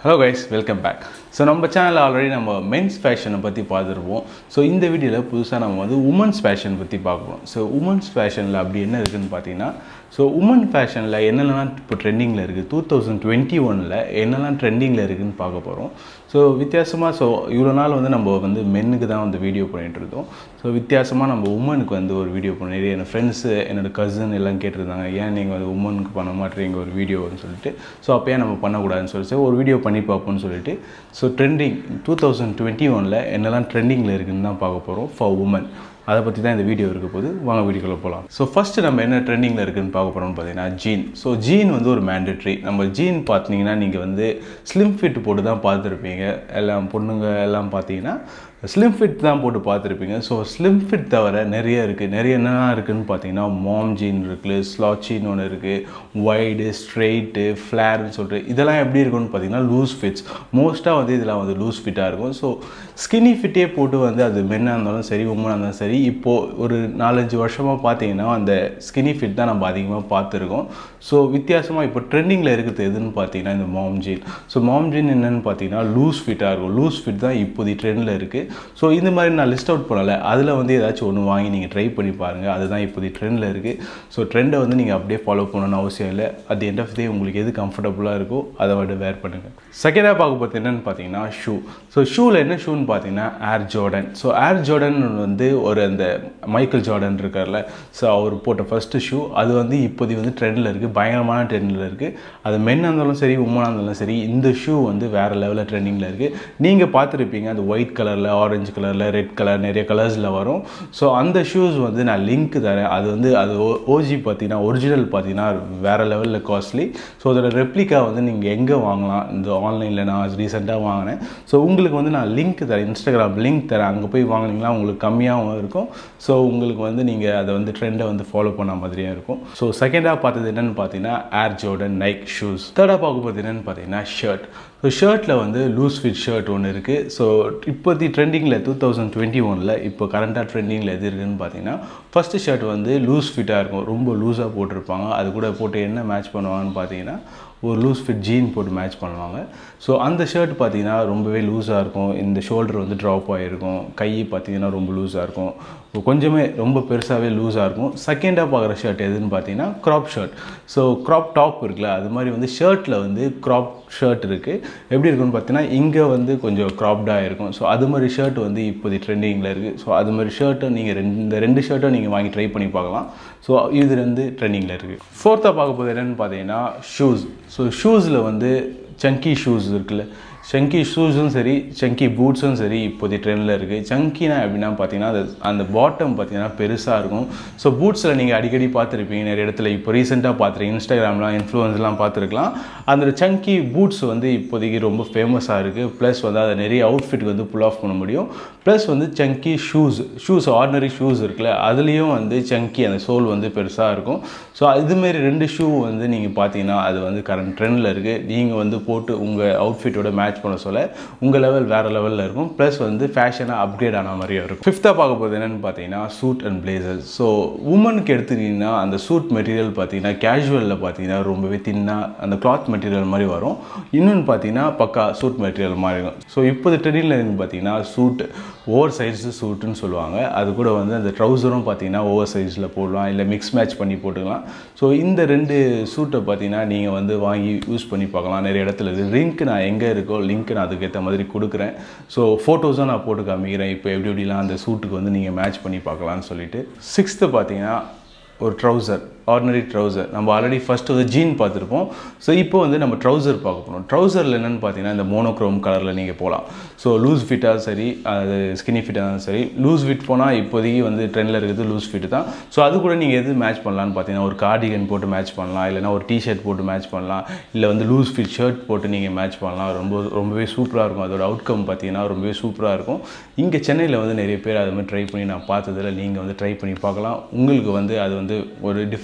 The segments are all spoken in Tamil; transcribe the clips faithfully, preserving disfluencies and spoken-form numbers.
Hello guys, welcome back. So நம்ம சேனல்ல ஆல்ரெடி நம்ம men's fashion பத்தி பார்த்திருப்போம். So இந்த வீடியோல புதுசா நம்ம வந்து women's fashion பத்தி பார்ப்போம். So women's fashionல அப்படி என்ன இருக்குன்னு பாத்தீங்கன்னா so women fashionல என்னெல்லாம் இப்போ ட்ரெண்டிங்ல இருக்கு twenty twenty-one ல என்னெல்லாம் ட்ரெண்டிங்ல இருக்குன்னு பார்க்க போறோம். So வித்தியாசமா so இவ்வளவு நாள் வந்து நம்ம வந்து மென்னுக்கு தான் வந்து வீடியோ பண்ணிட்டு இருந்தோம். So வித்தியாசமா நம்ம womenக்கு வந்து ஒரு வீடியோ பண்ணி நிறைய என் ஃப்ரெண்ட்ஸ் என்னோட கசின் எல்லாம் கேட்டிருந்தாங்க ஏன் நீங்க வந்து womenக்கு பண்ண மாட்டீங்க ஒரு வீடியோன்னு சொல்லிட்டு சோ அப்பயே நம்ம பண்ண கூடாதுன்னு சொல்லிட்டு ஒரு வீடியோ பண்ணி பார்ப்போம்னு சொல்லிட்டு சோ ட்ரெண்டிங் twenty twenty-one ல என்னெல்லாம் ட்ரெண்டிங்ல இருக்குன்னு தான் பார்க்க போறோம் for women. அதை பத்தி தான் இந்த வீடியோ இருக்க போகுது வாங்க வீடியோக்குள்ள போலாம். சோ ஃபர்ஸ்ட் நம்ம என்ன ட்ரெண்டிங்ல இருக்குன்னு பார்க்க போறோம்னு பாத்தீங்கன்னா ஜீன். சோ ஜீன் வந்து ஒரு மேண்டேட்டரி. நம்ம ஜீன் பாத்தீங்கன்னா நீங்க வந்து ஸ்லிம் ஃபிட் போட்டு தான் பார்த்திருப்பீங்க. எல்லாம் பொண்ணுங்க எல்லாம் பாத்தீங்கன்னா ஸ்லிம் ஃபிட் தான் போட்டு பார்த்திருப்பீங்க. சோ ஸ்லிம் ஃபிட் தவிர நிறைய இருக்கு. நிறைய என்னென்ன இருக்குன்னு பாத்தீங்கன்னா மாம் ஜீன் இருக்கு, ஸ்லாச்சின்னு ஒன்று இருக்கு, வைடு, ஸ்ட்ரெயிட், ஃபிளேர்னு சொல்லிட்டு இதெல்லாம் எப்படி இருக்குன்னு பாத்தீங்கன்னா லூஸ் ஃபிட்ஸ். மோஸ்டா வந்து இதெல்லாம் வந்து லூஸ் ஃபிட்டா இருக்கும். ஸோ ஸ்கினி ஃபிட்டே போட்டு வந்து அது மென்னாக இருந்தாலும் சரி உமனாக இருந்தாலும் சரி இப்போ ஒரு நாலஞ்சு வருஷமாக பார்த்தீங்கன்னா அந்த ஸ்கினி ஃபிட் தான் நம்ம அதிகமாக பார்த்துருக்கோம். ஸோ வித்தியாசமாக இப்போ ட்ரெண்டிங்கில் இருக்கிறது எதுன்னு பார்த்தீங்கன்னா இந்த mom jeans. So mom jeans என்னென்னு பார்த்தீங்கன்னா லூஸ் ஃபிட்டாக இருக்கும். லூஸ் ஃபிட் தான் இப்போதைய ட்ரெண்டில் இருக்குது. ஸோ இந்த மாதிரி நான் லிஸ்ட் அவுட் பண்ணலை. அதில் வந்து ஏதாச்சும் ஒன்று வாங்கி நீங்கள் ட்ரை பண்ணி பாருங்கள். அதுதான் இப்போதைய ட்ரெண்டில் இருக்குது. ஸோ ட்ரெண்டை வந்து நீங்கள் அப்படியே ஃபாலோ பண்ணணும்னு அவசியம் இல்லை. அட் எண்ட் ஆஃப் டே உங்களுக்கு எது கம்ஃபர்டபுளாக இருக்கோ அதை வந்து வேர் பண்ணுங்கள். செகண்டாக பார்க்க போகிறது என்னென்னு பார்த்தீங்கன்னா ஷூ. ஸோ ஷூவில் என்ன ஷூன்னு பார்த்தீங்கன்னா ஏர் ஜார்டன். ஸோ ஏர் ஜார்டன் வந்து ஒரு அந்த மைக்கேல் ஜார்டன் இருக்கார்ல ஸோ அவர் போட்ட ஃபஸ்ட்டு ஷூ அது வந்து இப்போதைக்கு வந்து ட்ரெண்டில் இருக்குது. பயங்கரமான ட்ரெண்டில் இருக்குது. அது மென்னாக இருந்தாலும் சரி உமனாக இருந்தாலும் சரி இந்த ஷூ வந்து வேறு லெவலில் ட்ரெண்டிங்கில் இருக்குது. நீங்கள் பார்த்துருப்பீங்க அது ஒயிட் கலரில், ஆரஞ்சு கலரில், ரெட் கலர் நிறைய கலர்ஸில் வரும். ஸோ அந்த ஷூஸ் வந்து நான் லிங்க் தரேன். அது வந்து அது ஓஜி பார்த்தீங்கன்னா ஒரிஜினல் பார்த்தீங்கன்னா வேறு லெவலில் காஸ்ட்லி. ஸோ அதோட ரெப்ளிகா வந்து நீங்கள் எங்கே வாங்கலாம் இந்த ஆன்லைனில் நான் ரீசெண்டாக வாங்கினேன். ஸோ உங்களுக்கு வந்து நான் லிங்க் தரேன், இன்ஸ்டாகிராம் லிங்க் தரேன். அங்கே போய் வாங்கினீங்கன்னா உங்களுக்கு கம்மியாகவும் இருக்கும். ஸோ உங்களுக்கு வந்து நீங்கள் அதை வந்து ட்ரெண்டை வந்து ஃபாலோ பண்ண மாதிரியாக இருக்கும். ஸோ செகண்டாக பார்த்தது என்னென்னு பார்த்தீங்கன்னா ஏர் ஜார்டன் நைக் ஷூஸ். தேர்டாக பார்க்க போகிறது என்னென்னு பார்த்தீங்கன்னா ஷர்ட். ஸோ ஷர்ட்டில் வந்து லூஸ் ஃபிட் ஷர்ட் ஒன்று இருக்குது. ஸோ இப்போதி ட்ரெண்டிங்கில் டூ தௌசண்ட் டுவெண்ட்டி ஒனில் இப்போ கரண்ட்டாக ட்ரெண்டிங்கில் எது இருக்குதுன்னு பார்த்தீங்கன்னா ஃபஸ்ட்டு ஷர்ட் வந்து லூஸ் ஃபிட்டாக இருக்கும். ரொம்ப லூஸாக போட்டிருப்பாங்க. அது கூட போட்டு என்ன மேட்ச் பண்ணுவாங்கன்னு பார்த்தீங்கன்னா ஒரு லூஸ் ஃபிட் ஜீன் போட்டு மேட்ச் பண்ணுவாங்க. ஸோ அந்த ஷர்ட் பார்த்தீங்கன்னா ரொம்பவே லூஸாக இருக்கும். இந்த ஷோல்டர் வந்து ட்ராப் ஆகிருக்கும். கை பார்த்தீங்கன்னா ரொம்ப லூஸாக இருக்கும். கொஞ்சமே ரொம்ப பெருசாகவே லூஸாக இருக்கும். செகண்டாக பார்க்குற ஷர்ட் எதுன்னு பார்த்தீங்கன்னா crop shirt. So crop top இருக்குல்ல அது மாதிரி வந்து ஷர்ட்டில் வந்து க்ராப் ஷர்ட் இருக்குது. எப்படி இருக்குன்னு பார்த்தீங்கன்னா இங்கே வந்து கொஞ்சம் க்ராப்டாக இருக்கும். ஸோ அது மாதிரி ஷர்ட் வந்து இப்போது ட்ரெண்டிங்கில் இருக்குது. ஸோ அது மாதிரி ஷர்ட்டை நீங்கள் ரெண்டு இந்த ரெண்டு ஷர்ட்டும் நீங்கள் வாங்கி ட்ரை பண்ணி பார்க்கலாம். ஸோ இது வந்து ட்ரெண்டிங்கில் இருக்குது. ஃபோர்த்தாக பார்க்க போது என்னென்னு பார்த்தீங்கன்னா ஷூஸ். ஸோ ஷூஸில் வந்து சங்கி ஷூஸ் இருக்குல்ல, சங்கி ஷூஸும் சரி சங்கி பூட்ஸும் சரி இப்போதைய ட்ரெண்டில் இருக்குது. சங்கினா எப்படின்னா பார்த்தீங்கன்னா அது அந்த பாட்டம் பார்த்தீங்கன்னா பெருசாக இருக்கும். ஸோ பூட்ஸில் நீங்கள் அடிக்கடி பார்த்துருப்பீங்க நிறைய இடத்துல. இப்போ ரீசெண்டாக பார்த்துருக்கீங்க இன்ஸ்டாகிராம்லாம் இன்ஃப்ளூயன்ஸ்லாம் பார்த்துருக்கலாம். அந்த சங்கி பூட்ஸ் வந்து இப்போதைக்கு ரொம்ப ஃபேமஸாக இருக்குது. ப்ளஸ் வந்து அதை நிறைய அவுட்ஃபிட் வந்து புல் ஆஃப் பண்ண முடியும். ப்ளஸ் வந்து chunky shoes shoes ordinary shoes இருக்குல்ல அதுலேயும் வந்து சங்கி அந்த சோல் வந்து பெருசாக இருக்கும். ஸோ இதுமாரி ரெண்டு ஷூ வந்து நீங்கள் பார்த்தீங்கன்னா அது வந்து கரண்ட் ட்ரெண்டில் இருக்குது. நீங்கள் வந்து போட்டு உங்கள் அவுட்ஃபிட்டோட மேட்ச் பண்ண சொல்ல உங்கள் லெவல் வேறு லெவலில் இருக்கும். ப்ளஸ் வந்து ஃபேஷனாக அப்கிரேட் ஆன மாதிரியும் இருக்கும். ஃபிஃப்த்தாக பார்க்க போகிறது என்னென்னு பார்த்தீங்கன்னா சூட் அண்ட் பிளேசர்ஸ். ஸோ உமனுக்கு எடுத்துக்கிட்டிங்கன்னா அந்த சூட் மெட்டீரியல் பார்த்தீங்கன்னா கேஷுவலில் பார்த்தீங்கன்னா ரொம்பவே தின்னாக அந்த கிளாத் மெட்டீரியல் மாதிரி வரும். இன்னொன்று பார்த்தீங்கன்னா பக்கா சூட் மெட்டீரியல் மாதிரி இருக்கும். ஸோ இப்போது ட்ரெண்டிங்கில் இருந்து பார்த்தீங்கன்னா சூட் ஓவர் சைஸு சூட்டுன்னு சொல்லுவாங்க. அது கூட வந்து அந்த ட்ரௌசரும் பார்த்தீங்கன்னா ஓவர் சைஸில் போடலாம், இல்லை மிக்ஸ் மேட்ச் பண்ணி போட்டுக்கலாம். ஸோ இந்த ரெண்டு சூட்டை பார்த்தீங்கன்னா நீங்கள் வந்து வாங்கி யூஸ் பண்ணி பார்க்கலாம். நிறைய இடத்துல இது லிங்க் நான் எங்கே இருக்கோ லிங்க் நான் அதுக்கேற்ற மாதிரி கொடுக்குறேன். ஸோ ஃபோட்டோஸும் நான் போட்டு காமிக்கிறேன் இப்போ எப்படி எப்படிலாம் அந்த சூட்டுக்கு வந்து நீங்கள் மேட்ச் பண்ணி பார்க்கலான்னு சொல்லிட்டு. சிக்ஸ்த்து பார்த்தீங்கன்னா ஒரு ட்ரௌசர், ஆர்டினரி ட்ரௌசர். நம்ம ஆல்ரெடி ஃபஸ்ட்டு வந்து ஜீன் பார்த்துருப்போம். ஸோ இப்போ வந்து நம்ம ட்ரௌசர் பார்க்க போகிறோம். ட்ரௌசரில் என்னென்னு பார்த்தீங்கன்னா இந்த மோனோக்ரோம் கலரில் நீங்கள் போகலாம். ஸோ லூஸ் ஃபிட்டாக சரி அது ஸ்கினி ஃபிட்டாக சரி லூஸ் ஃபிட் போனால் இப்போதைக்கு வந்து ட்ரெண்டில் இருக்குது லூஸ் ஃபிட் தான். ஸோ அது கூட நீங்கள் எது மேட்ச் பண்ணலான்னு பார்த்தீங்கன்னா ஒரு கார்டிகன் போட்டு மேட்ச் பண்ணலாம், இல்லைனா ஒரு டிஷர்ட் போட்டு மேட்ச் பண்ணலாம், இல்லை வந்து லூஸ் ஃபிட் ஷர்ட் போட்டு நீங்கள் மேட்ச் பண்ணலாம். ரொம்ப ரொம்பவே சூப்பராக இருக்கும். அதோட அவுட்கம் பார்த்தீங்கன்னா ரொம்பவே சூப்பராக இருக்கும். இங்கே சென்னையில் வந்து நிறைய பேர் அது மாதிரி ட்ரை பண்ணி நான் பார்த்ததில் நீங்கள் வந்து ட்ரை பண்ணி பார்க்கலாம். உங்களுக்கு வந்து அது வந்து ஒரு டிஃப்ரெண்ட்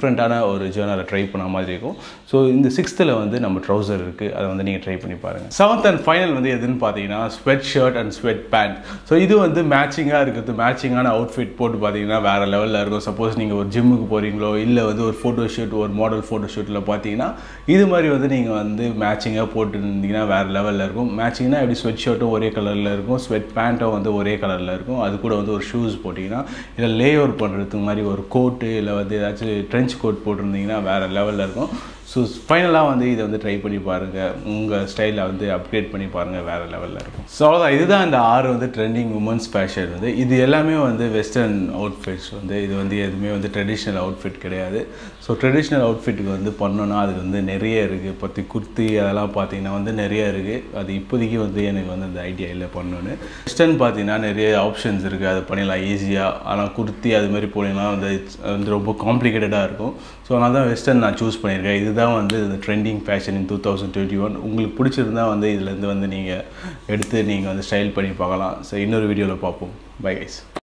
டிஃப்ரெண்ட்டான ஒரு ஜேர்னலை ட்ரை பண்ண மாதிரி இருக்கும். ஸோ இந்த சிக்ஸ்த்தில் வந்து நம்ம ட்ரௌசர் இருக்குது, அதை வந்து நீங்கள் ட்ரை பண்ணி பாருங்கள். செவன்த் அண்ட் ஃபைனல் வந்து எதுன்னு பார்த்தீங்கன்னா sweat shirt and sweat pant. So இது வந்து மேட்சிங்காக இருக்கிறது, மேட்சிங்கான அவுட்ஃபிட் போட்டு பார்த்தீங்கன்னா வேறு லெவலில் இருக்கும். சப்போஸ் நீங்கள் ஒரு ஜிம்முக்கு போகிறீங்களோ இல்லை வந்து ஒரு ஃபோட்டோ ஷூட், ஒரு மாடல் ஃபோட்டோ ஷூட்டில் பார்த்தீங்கன்னா இது மாதிரி வந்து நீங்கள் வந்து மேட்சிங்காக போட்டு இருந்தீங்கன்னா வேறு லெவலில் இருக்கும். மேட்சிங்னா எப்படி ஸ்வெட் ஷர்ட்டும் ஒரே கலரில் இருக்கும், ஸ்வெட் பேண்ட்டும் வந்து ஒரே கலரில் இருக்கும். அது கூட வந்து ஒரு ஷூஸ் போட்டிங்கன்னா இல்லை லே ஓவர் பண்ணுறதுக்கு மாதிரி ஒரு கோட்டு இல்லை வந்து ஏதாச்சும் ட்ரென்ச் கோட் போட்டிருந்தீங்கன்னா வேறு லெவலில் இருக்கும். ஸோ ஃபைனலாக வந்து இதை வந்து ட்ரை பண்ணி பாருங்கள், உங்கள் ஸ்டைலில் வந்து அப்கிரேட் பண்ணி பாருங்கள், வேறு லெவலில் இருக்கும். ஸோ அவ்வளோதான், இதுதான் இந்த ஆறு வந்து ட்ரெண்டிங் உமன்ஸ் ஃபேஷன் வந்து. இது எல்லாமே வந்து வெஸ்டர்ன் அவுட்ஃபிட்ஸ் வந்து, இது வந்து எதுவுமே வந்து ட்ரெடிஷ்னல் அவுட்ஃபிட் கிடையாது. ஸோ ட்ரெடிஷ்னல் அவுட்ஃபிட்டுக்கு வந்து பண்ணோன்னா அது வந்து நிறைய இருக்குது. பற்றி குர்த்தி அதெல்லாம் பார்த்தீங்கன்னா வந்து நிறைய இருக்குது. அது இப்போதைக்கு வந்து எனக்கு வந்து அந்த ஐடியா இல்லை பண்ணணுன்னு. வெஸ்டர்ன் பார்த்தீங்கன்னா நிறைய ஆப்ஷன்ஸ் இருக்குது, அது பண்ணிடலாம் ஈஸியாக. ஆனால் குர்த்தி அது மாதிரி போனீங்கன்னா வந்து வந்து ரொம்ப காம்ப்ளிகேட்டடாக இருக்கும். ஸோ அதனால தான் வெஸ்டர்ன் நான் சூஸ் பண்ணியிருக்கேன். இது தான் வந்து இந்த trending fashion in two thousand twenty one. உங்களுக்கு பிடிச்சிருந்தா வந்து இதுலேருந்து வந்து நீங்கள் எடுத்து நீங்கள் வந்து ஸ்டைல் பண்ணி பார்க்கலாம். ஸோ இன்னொரு வீடியோவில் பார்ப்போம். Bye guys.